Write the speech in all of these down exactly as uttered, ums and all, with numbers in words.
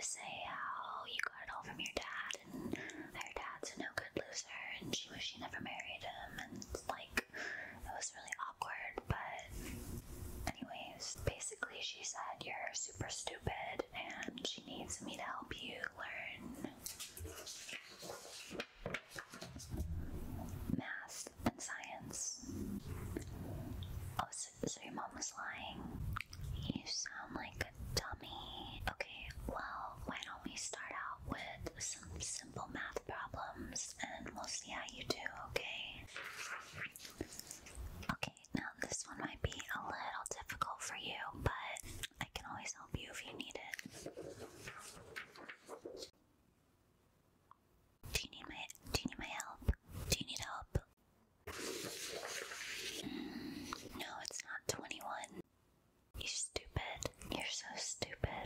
say how you got it all from your dad, and how your dad's a no-good loser, and she wished she never married him, and like, it was really awkward, but anyways, basically she said you're super stupid, and she needs me to help you learn math and science. Oh, so, so your mom was lying? You sound like a dummy. Okay, well, why don't we start out with some simple math problems and we'll see how you do, okay? Okay, now this one might be a little difficult for you, but I can always help you if you need it. Do you need my do you need my help? Do you need help? Mm, no, it's not twenty-one. You stupid. You're so stupid.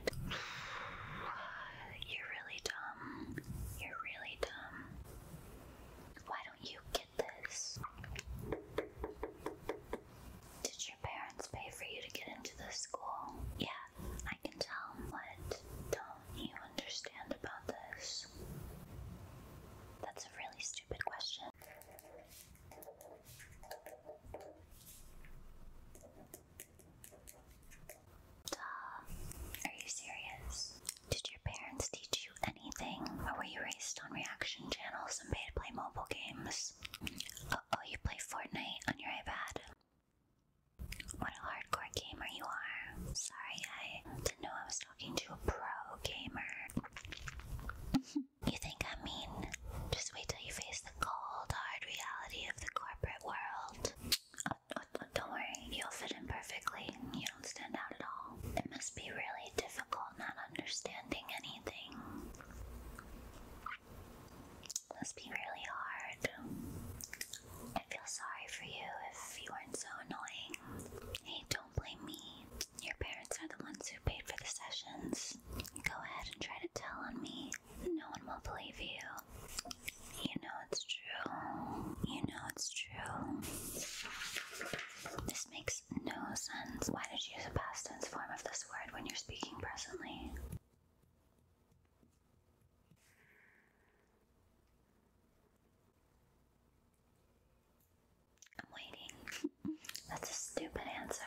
You're really dumb. You're really dumb. Why don't you get this? Did your parents pay for you to get into this school? Yeah, I can tell. What don't you understand about this? That's a really stupid question. Duh. Are you serious? Did your parents teach you anything? Or were you raised on reaction channels and made to play mobile games? Oh, oh, you play Fortnite on your iPad? What a hardcore gamer you are. Sorry, I didn't know I was talking to a pro gamer. You think I'm mean? Just wait till you face the cold, hard reality of the corporate world. Oh, oh, oh, don't worry, you'll fit in perfectly. You don't stand out at all. It must be really difficult not understanding anything. It must be really hard. I feel sorry for you if you weren't so annoying. Hey, don't blame me. Your parents are the ones who paid for the sessions. Go ahead and try to tell on me. No one will believe you. You know it's true. You know it's true. This makes no sense. Why did you use a past tense form of this word when you're speaking presently? I'm waiting. That's a stupid answer.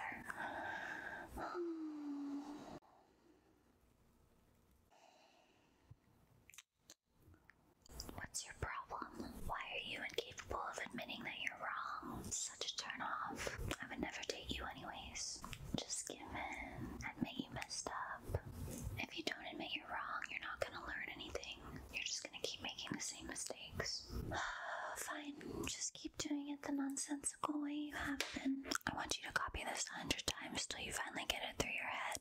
What's your problem? Why are you incapable of admitting that you're wrong? It's such a turn off. I would never date you anyways. Just give in. Admit you messed up. If you don't admit you're wrong, you're not gonna learn anything. You're just gonna keep making the same mistakes. Fine, just keep doing it the nonsensical way you have been. I want you to copy this a hundred times till you finally get it through your head.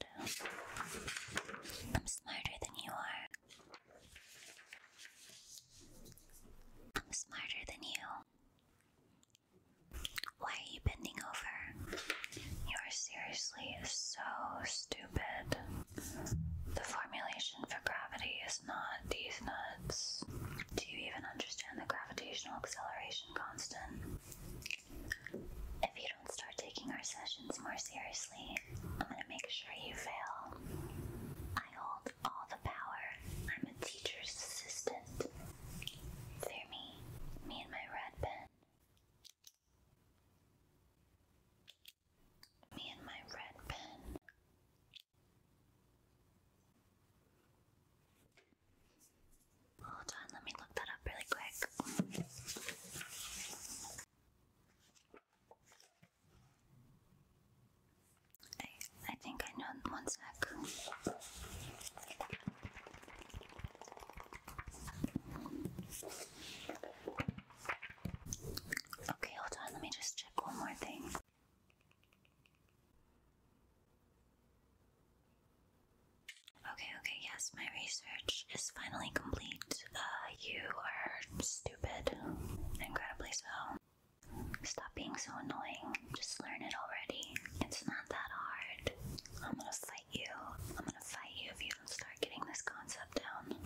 I'm smarter than you are. I'm smarter than you. Why are you bending over? You are seriously so stupid. The formulation for gravity is not these nuts. Do you even understand the gravitational acceleration constant? If you don't start taking our sessions more seriously, I'm gonna make sure you fail. I hold all the power. I'm a teacher's assistant. Fear me. Me and my red pen. Me and my red pen. Hold on, let me look that up really quick. I, I think I know. One sec. Okay, hold on, let me just check one more thing. Okay, okay, yes, my research is finally complete. Uh, you are stupid. Incredibly so. Stop being so annoying. Just learn it already. It's not that hard. I'm gonna fight you. I'm gonna fight you if you don't start getting this concept down.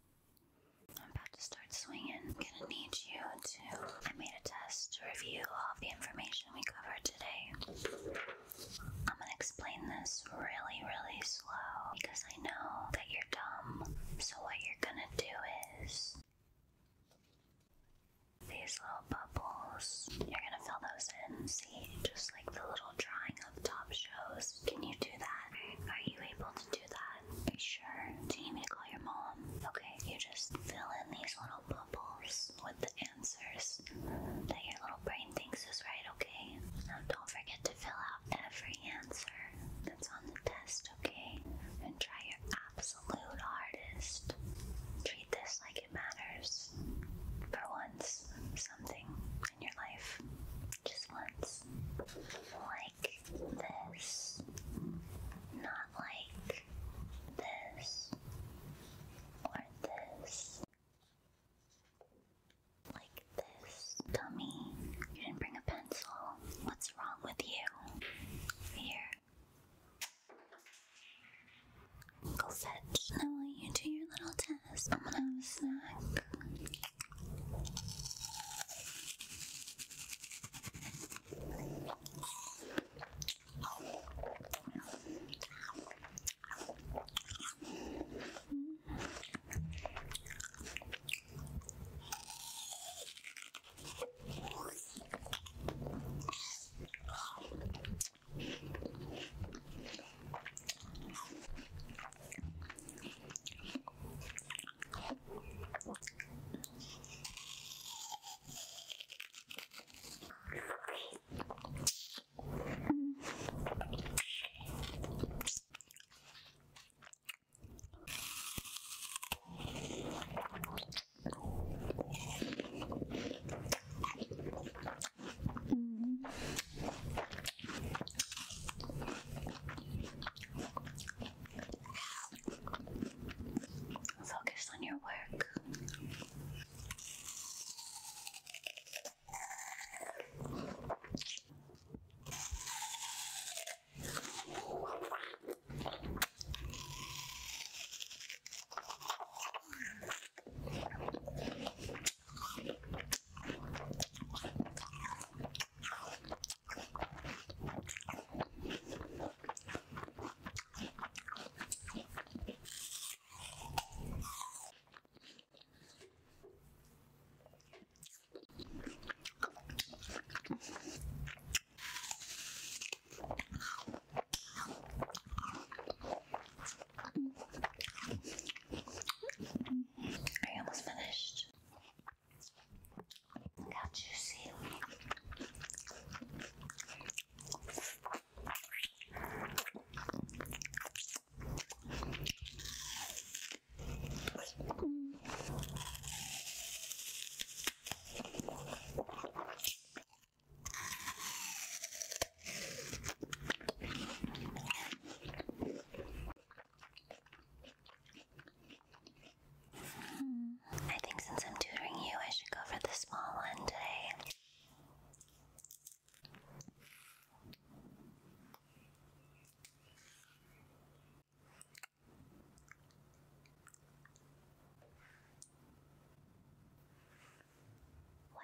I'm about to start swinging. I'm gonna need you to... I made a test to review all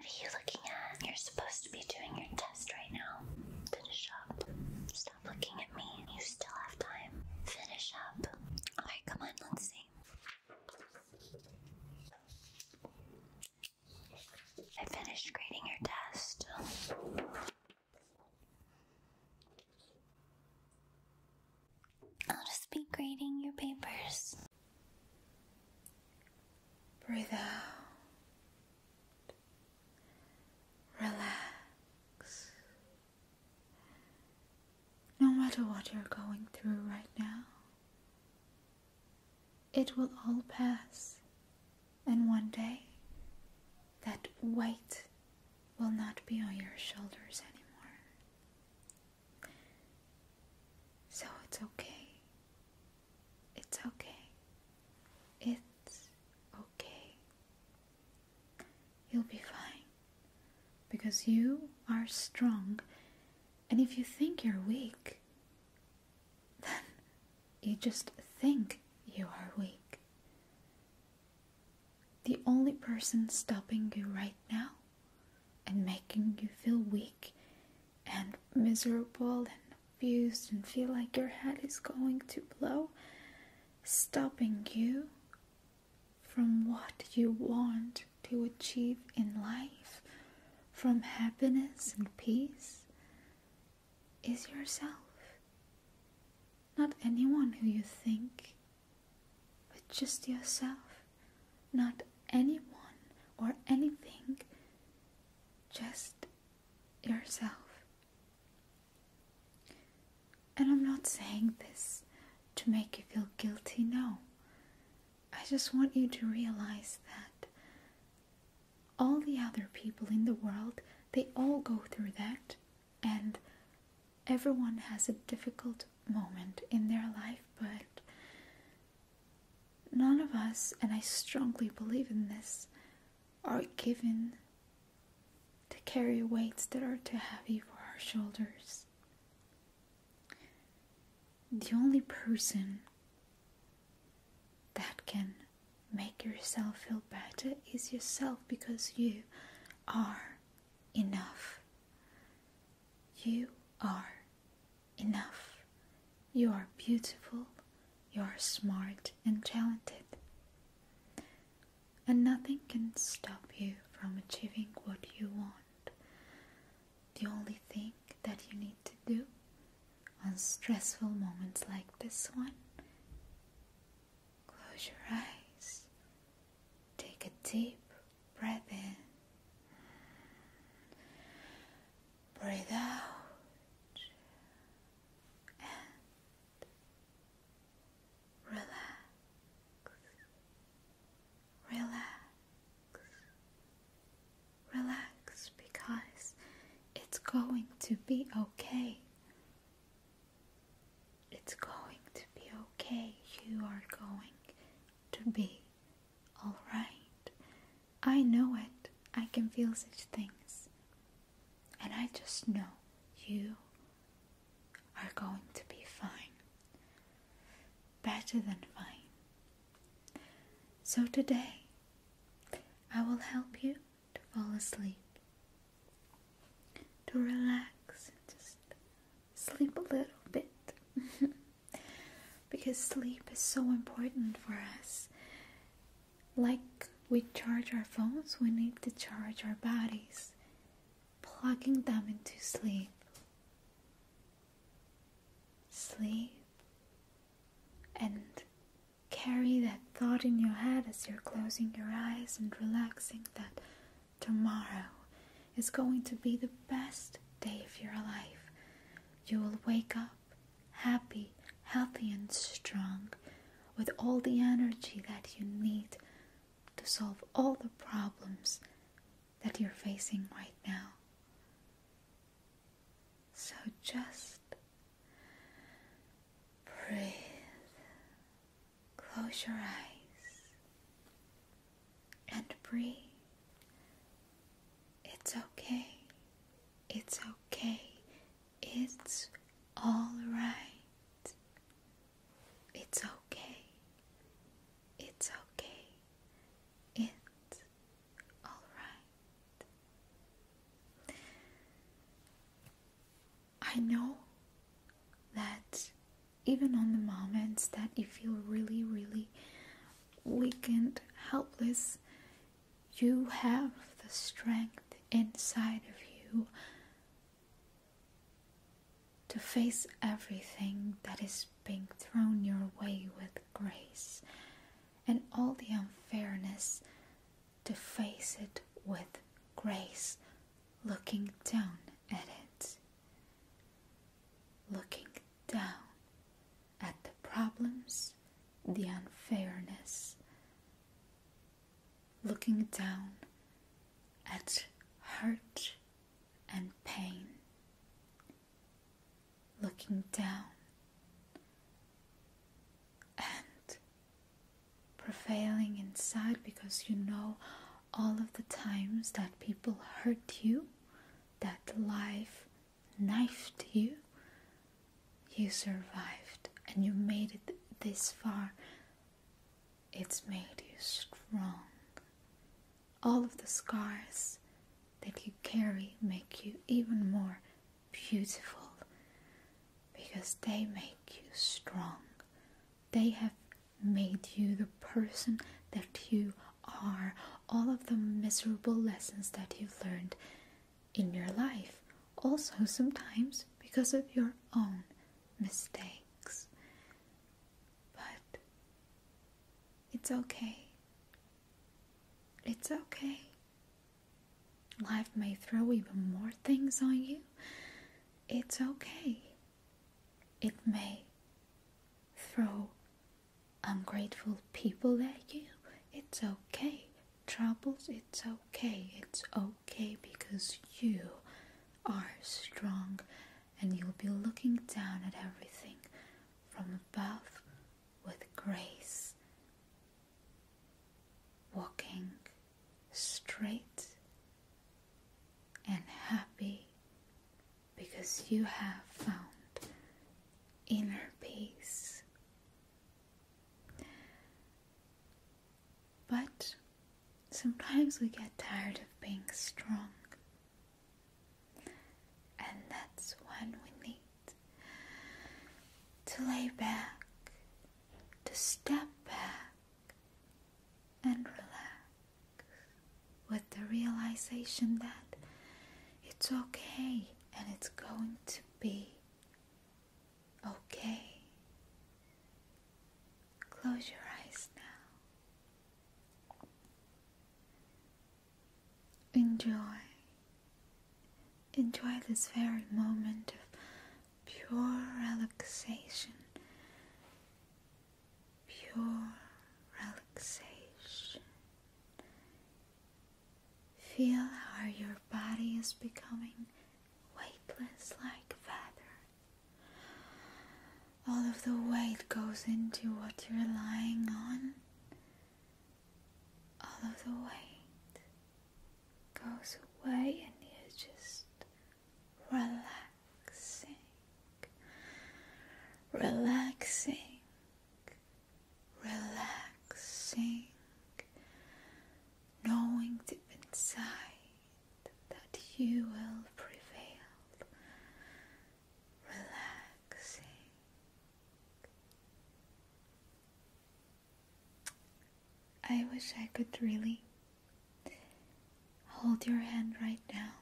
are you looking at? You're supposed to be doing your test right now. Finish up. Stop looking at me. You still have time. Finish up. Alright, come on, let's see. I finished grading your test. I'll just be grading your papers. Breathe out. Relax. No matter what you're going through right now, it will all pass, and one day that weight will not be on your shoulders anymore. So it's okay. It's okay. It's okay. You'll be fine, because you are strong, and if you think you're weak, then you just think you are weak. The only person stopping you right now and making you feel weak and miserable and confused and feel like your head is going to blow, stopping you from what you want to achieve in life, from happiness and peace, is yourself. Not anyone who you think, but just yourself. Not anyone or anything, just yourself. And I'm not saying this to make you feel guilty, no. I just want you to realize that all the other people in the world, they all go through that, and everyone has a difficult moment in their life, but none of us, and I strongly believe in this, are given to carry weights that are too heavy for our shoulders. The only person that can make yourself feel better is yourself, because you are enough. You are enough. You are beautiful. You are smart and talented. And nothing can stop you from achieving what you want. The only thing that you need to do on stressful moments like this one, close your eyes, take a deep breath in, breathe out, relax, relax, relax, because it's going to be okay. It's going to be okay. You are going to be alright. I know it. I can feel such things. And I just know you are going to be fine. Better than fine. So today, I will help you to fall asleep, to relax and just sleep a little bit. Because sleep is so important for us. Like we charge our phones, we need to charge our bodies, plugging them into sleep. Sleep and carry that thought in your head as you're closing your eyes and relaxing that tomorrow is going to be the best day of your life. You will wake up happy, healthy and strong, with all the energy that you need to solve all the problems that you're facing right now. So just breathe, close your eyes and breathe. It's okay, it's okay, it's all right. It's okay. It's okay. It's all right. I know that even on the moments that you feel really, really weak and helpless, you have the strength inside of you to face everything that is being thrown your way with grace, and all the unfairness, to face it with grace, looking down at it, looking down at the problems, the unfairness, looking down at hurt and pain, looking down and prevailing inside, because you know all of the times that people hurt you, that life knifed you, you survived and you made it this far. It's made you strong. All of the scars that you carry make you even more beautiful, because they make you strong. They have made you the person that you are. All of the miserable lessons that you've learned in your life, also sometimes because of your own mistakes. But it's okay. It's okay. Life may throw even more things on you. It's okay. It may throw ungrateful people at you. It's okay. Troubles, it's okay. It's okay, because you are strong, and you'll be looking down at everything from above with grace, walking straight and happy, because you have found inner peace. But sometimes we get tired of being strong, and that's when we need to lay back, to step back and relax, with the realization that it's okay and it's going to be okay. Close your eyes now. Enjoy. Enjoy this very moment of pure relaxation. Pure relaxation. Feel how your body is becoming weightless like feather. All of the weight goes into what you're lying on. All of the weight goes away, and you're just relaxing, relaxing, relaxing, knowing deep inside that you will prevail. Relaxing. I wish I could really hold your hand right now.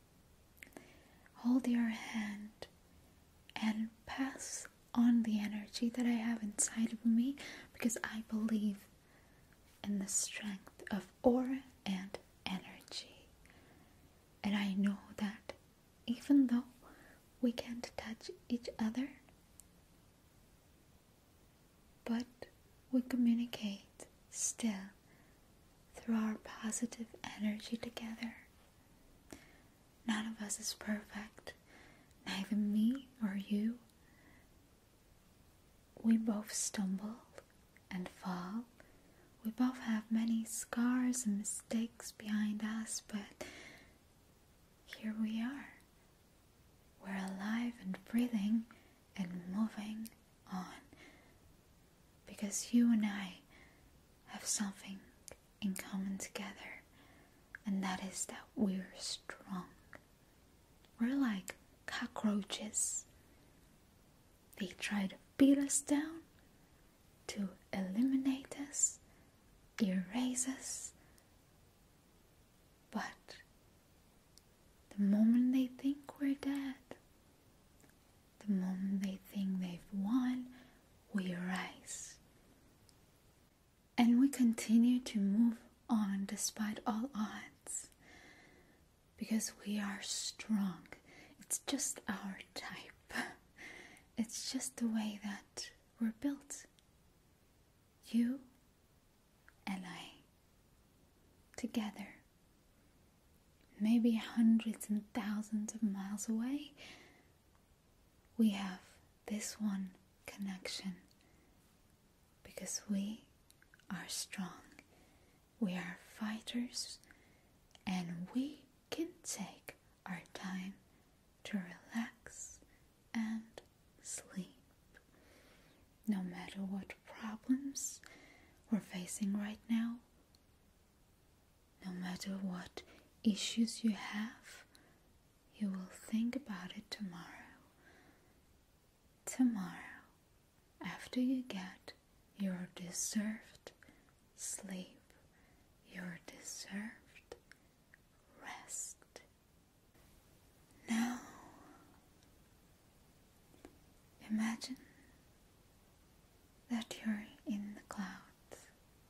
Hold your hand and pass on the energy that I have inside of me, because I believe in the strength of aura and energy. And I know that even though we can't touch each other, but we communicate still through our positive energy together. None of us is perfect, neither me or you. We both stumble and fall. We both have many scars and mistakes behind us, but here we are. We're alive and breathing and moving on, because you and I have something in common together, and that is that we're strong. We're like cockroaches. They try to beat us down, to eliminate us, erase us. But the moment they think we're dead, the moment they think they've won, we rise. And we continue to move on despite all odds. Because we are strong. It's just our type. It's just the way that we're built. You and I. Together. Maybe hundreds and thousands of miles away. We have this one connection. Because we are strong. We are fighters. And we can take our time to relax and sleep. No matter what problems we're facing right now, no matter what issues you have, you will think about it tomorrow. Tomorrow, after you get your deserved sleep, your deserved rest. Now, imagine that you're in the clouds.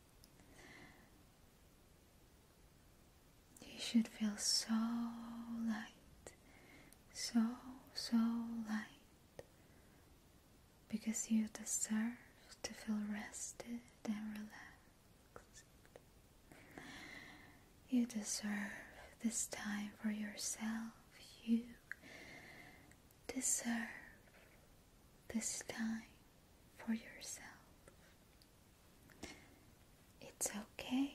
You should feel so light, so, so light, because you deserve to feel rested and relaxed. You deserve this time for yourself. You deserve this time for yourself. It's okay.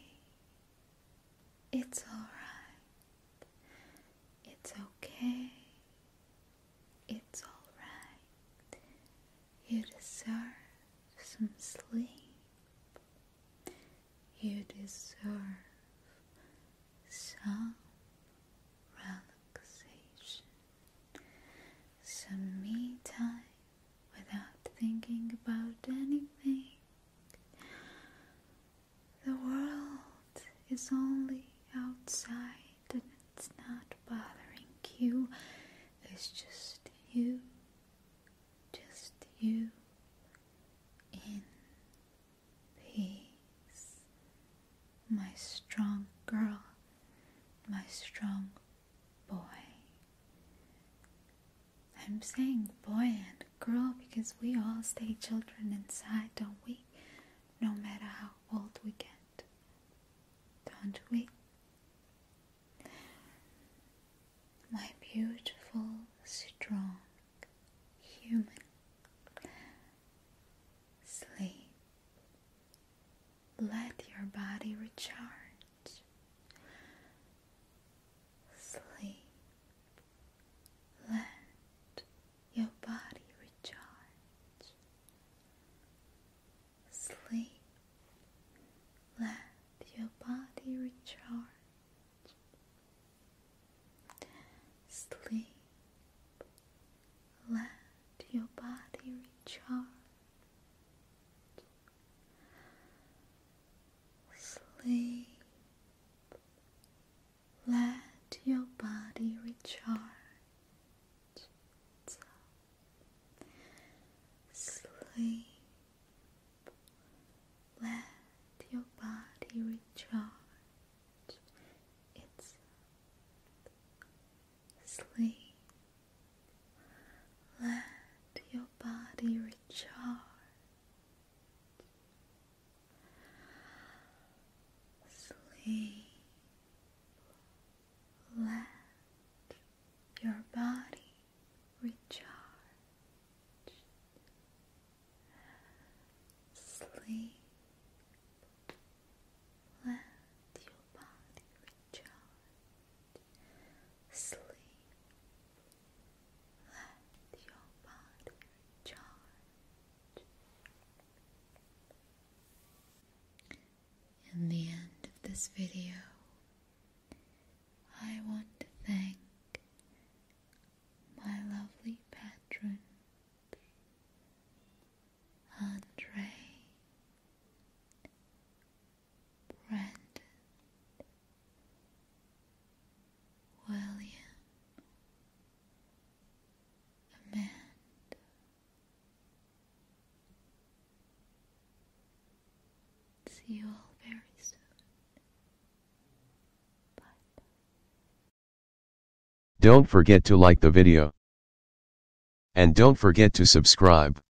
It's alright. It's okay. It's alright. You deserve some sleep. You deserve some relaxation, some me time without thinking about anything. The world is only outside and it's not bothering you. It's just you, just you in peace. My strong girl, my strong boy. I'm saying boy and girl because we all stay children inside, don't we? No matter how old we get, don't we? My beautiful, strong human. Sleep. Let your body recharge. Sleep. Let your body recharge. Sleep. Let your body recharge. Sleep. Let your body recharge. Sleep. Let your body recharge. Sleep. Let your body recharge. It's sleep. Let your body recharge. Sleep. Let your body recharge. Sleep. Let your body recharge. Sleep. Let your body recharge. In the end of this video, I want to thank my lovely see you all very soon. Bye. Don't forget to like the video. And don't forget to subscribe.